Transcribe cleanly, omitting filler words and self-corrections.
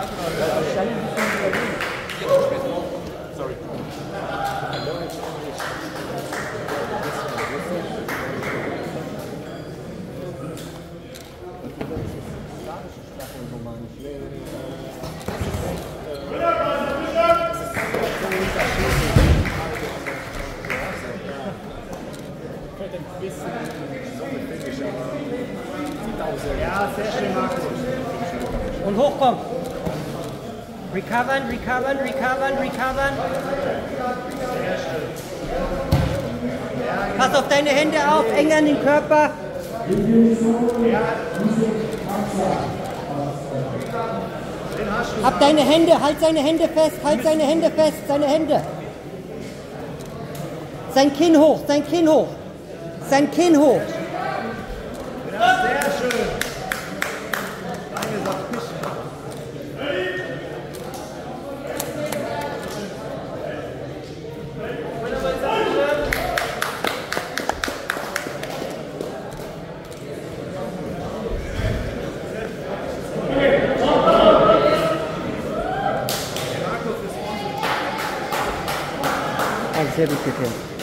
Sorry. Ja, sehr schön, Markus. Und hochkommen. Recovern, recovern, recovern, recovern. Pass auf deine Hände auf, eng an den Körper. Hab deine Hände, halt seine Hände fest, halt seine Hände fest, seine Hände. Sein Kinn hoch, sein Kinn hoch. Sein Kinn hoch. Ja, sehr schön. Danke, Sache. Sehr gut gekämpft.